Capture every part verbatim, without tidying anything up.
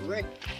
gue.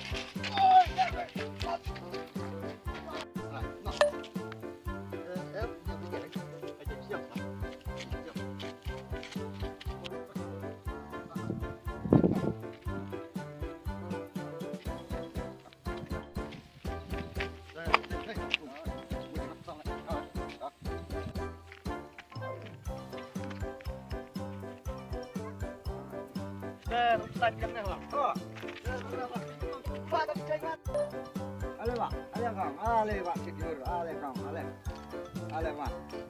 Sher, tanya lah. Oh, Sher berapa? Pak, tapi jangan. Ale pak, ale kang, ale pak tidur, ale kang, ale, ale pak,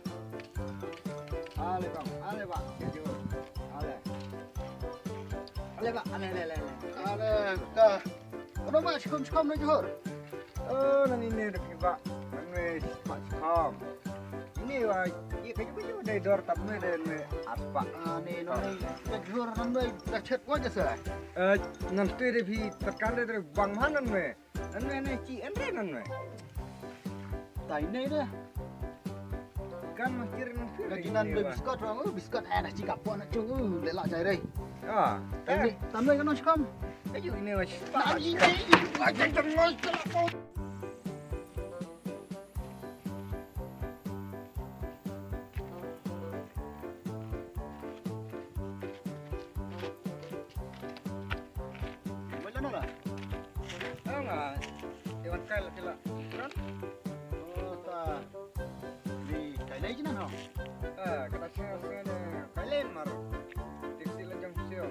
ale kang, ale pak tidur, ale, ale pak, ale, ale, ale, ale, dah, udah pak, sekom sekom lagi hor. Oh, nanti ini udah pak, nanti pak sekom. Ini wah, ini kayaknya punya dari dor tapi dari apa? Nih, nanti kejur nanti lecet aja sih. Eh, nanti dari tekan dari bang mana nih? Nanti nih ci, nanti nanti. Tak ini deh. Kan masih nanti. Kajian biskot, orang biskot enak ci kapok nak cung, lelak cai deh. Ah, tapi tambah kan nasi kam. Kayu ini masih. Lagi ini, lagi tengok kelapa. Oh, tak. Di kailai je nak? Ah, kata saya saya kailai mar. Tiksi lejang siang.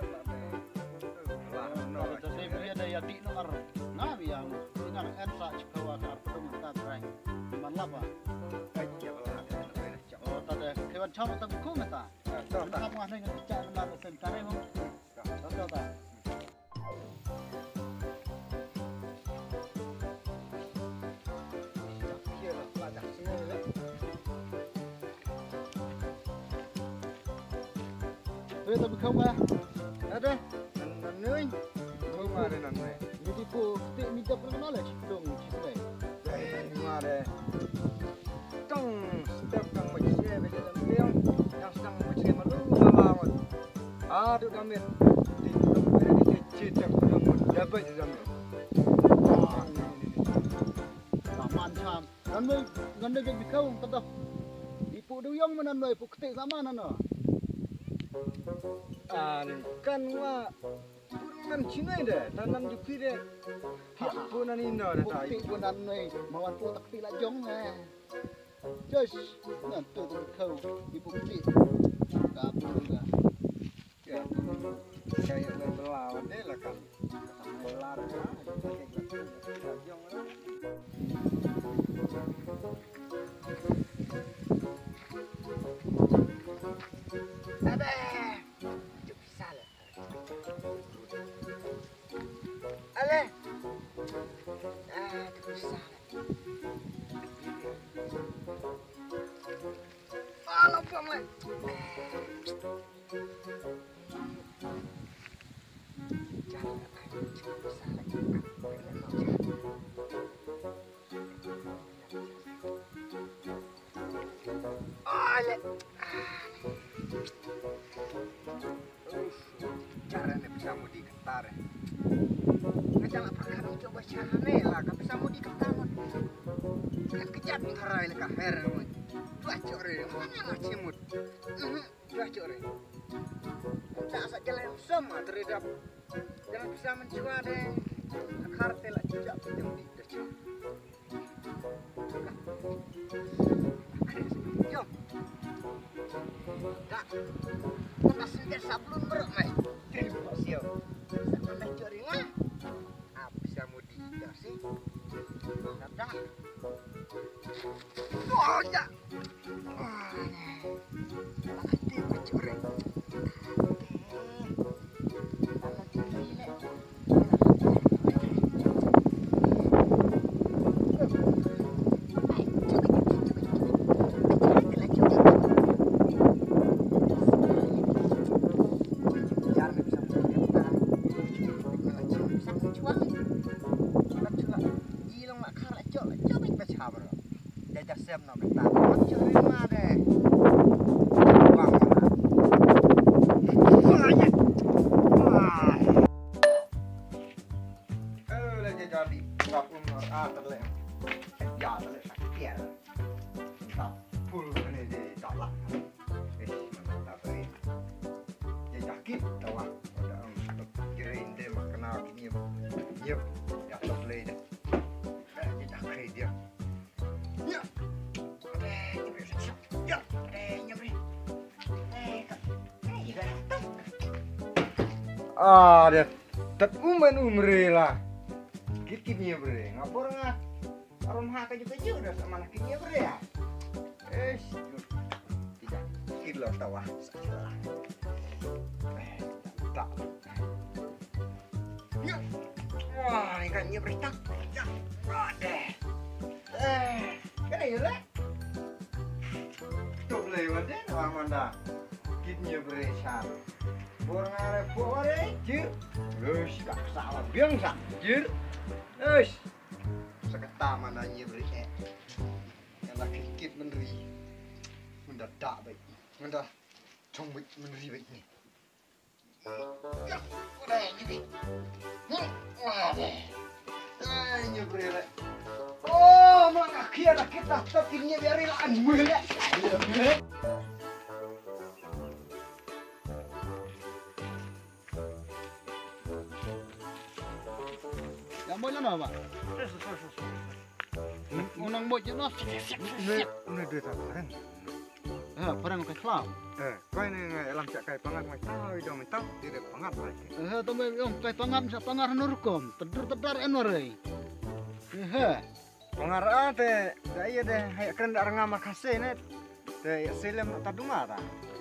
Lah, no. Jadi dia ada yang di nomor. Nah, biang. Ini nak ensa cikawa kat pedung kita try. Mana apa? Oh, tak ada. Kewan cam tak buku mata. Tak. Kamu ada yang bicara nama sentare mu? Tak, tak, tak. Bây giờ không à? Ở đây, nằm nơi, không mà đây nằm này. Như thì cô tự mình tập nó là chỉ dùng chỉ này. Đây mà đây. Trong step trong một xe về làm liêu, đang sang một xe mà lúc mà vào rồi. À, được làm việc. Thì không phải đi chơi tập được một đợt vậy làm việc. Làm ăn chăm. Gần đây, gần đây việc không tập tập. Ibu duyung mana noi, ibu ketik sama mana? Kan wah kan Cina deh, tanam jupi deh. Punan ini ada tak? Punan ni, mawan pun tak pilih jong eh. Just nanti tu kau ibu ketik. Tak boleh. Ya, kayak melawan deh lah kan. Melawan lah, jong lah. Ada. Ale. Ah, bisa. Follow from me. Jangan Ale. Caranya bisa mau diketar. Jangan pernah coba caranya lah, kan bisa mau diketar. Kan kejap nih harai lekah her. Dua core, mana macam mut. Dua core. Tak asal jalan sama terhadap. Jangan bisa mencuba deh. Kartel lah jejak yang di desa. Jom. Tak. Kita sendiri sablon beruk mai. Terima kasih. Sampai curi ngah. Bisa mau dikasih. Dah. Oh ya. Nanti aku curi. Xem nào cái tao nó chơi mà đây. Vâng. Vâng. Ah, dia tet umen umre lah. Kit-kitnya bre, ngapur ngah. Aron ha kaju-kaju udah sama nak kitnya bre ya. Eh, tidak. Kilo tawa salah. Eh, tak. Ya. Wah, ini kan bre tak. Ya. Ada. Eh, kan ya le. Tuh le mande nama manda. Kitnya bre sar. Borang are bore jir. Wes gak salah biasa jir. Wes. Seketa mananya bre. Yang lagi kit meneri. Mendadak baik. Mendah trong baik meneri baik ni. Ya, udah ini. Wah. Eh, nyebre le. Oh, mak akhirnya kita tekinnya biarin anu le. Yang boleh nama pak? Unang boleh jelas. Ini ini dia tak parang. Eh, parang makan selam. Eh, kau ini elam cak kai pangat macam tahu, dah macam tahu tidak pangat lagi. Eh, tu memang kai pangat macam pangat nurkom, tedur tedar enwarai. Eh, pangat ada, dah iya deh, hay keren dah orang amal kasih net, deh selam tak duma tak?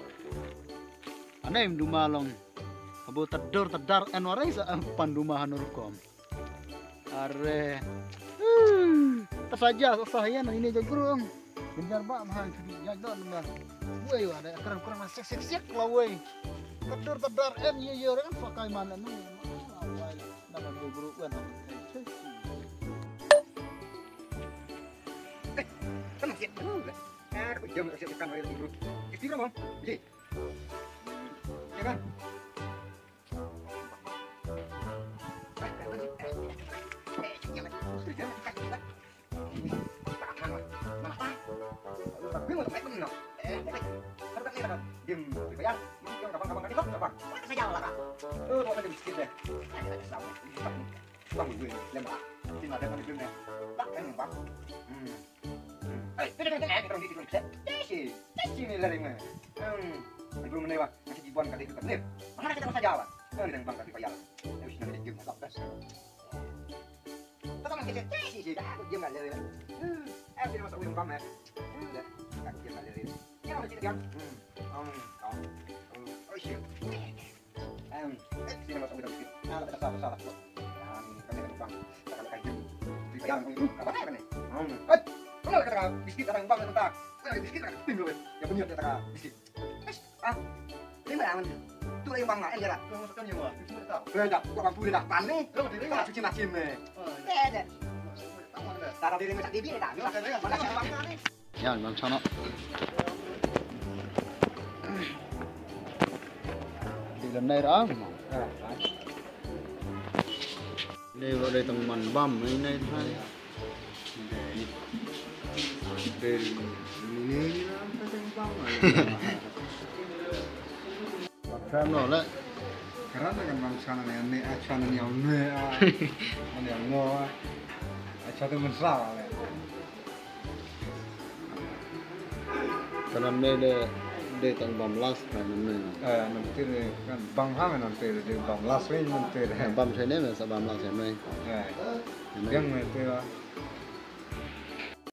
Aneh duma long, abu tedur tedar enwarai sa pandumahan nurkom. Are, hmm, tersaja saya ini jagurung. Benar pak, mahal jaga nama. Woi, ada kurang-kurang masih sek-sek lah woi. Tedur tedar en ye ye kan pakai mana nu. Woi, dalam guru kan. Eh, sama siap dulu lah. Ah, aku jam siap siapkan hari guru. Istirahat bang. Jadi, ya kan? Dim, bayar. Ini gampang-gampang kan itu, gampang. Saya jawab lah. Eh, mau ada miskin deh. Ada sawo. Bang gue lembah. Ini ada kan filmnya. Tak kan, Bang. Hmm. Eh, tidak kan kan kita gitu bisa. Tesi. Tesi ni lari mah. Hmm. Belum menewa. Masih jibuan kali itu kan. Mana kita masa jawab. Eh, dengan bang kali bayar. Ya wis nanti game tak bes. Tetap kita tesi sih. Aku diam enggak lari. Hmm. Eh, tidak masuk film kamu ya. Udah. Tak diam enggak lari. Ya udah kita diam. Hmm. Um, um, um, oh shit. Um, eh, sini masuk video sedikit. Nah, ada salah salah. Yang kami akan bang, akan kaji. Yang apa apa nih? Um, eh, kalau kata biskuit ada yang bang tentang, eh biskuit kan, tim loh, yang punya kata biskuit. Eh, ah, ini mana aman? Tu yang bang nggak, enggak? Kamu maksudnya yang mana? Cuma tahu. Enggak, bukan pulih dah, panik. Lo tadi nggak cuci macam ni. Eh, ada. Taruh diri macam tibi dah. Mana sih bang ni? Ya, bang Sono. Lần này đó đây vào đây tầng màn băm này này thôi đây ini xem rồi đấy karena kan bangsa ini acan yang ne yang ngo acan itu mesra karena đây đây tầng bầm last là mình ờ nanti kan bang ham nanti di bam last ini nanti bam sini mas bam last ini yang nanti